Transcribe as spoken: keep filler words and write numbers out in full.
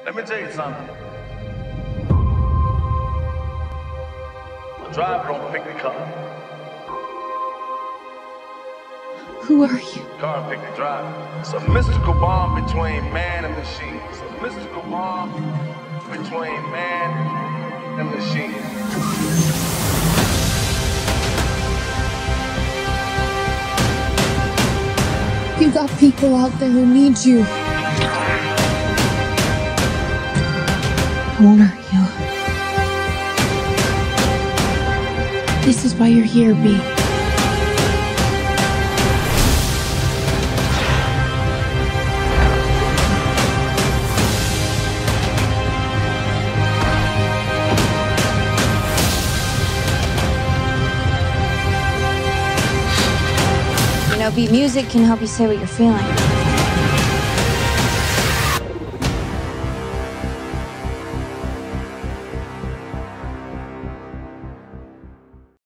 Let me tell you something. The driver don't pick the car. Who are you? The car pick the driver. It's a mystical bond between man and machine. It's a mystical bond between man and machine. You got people out there who need you. I won't hurt you. This is why you're here, B. You know, beat music can help you say what you're feeling.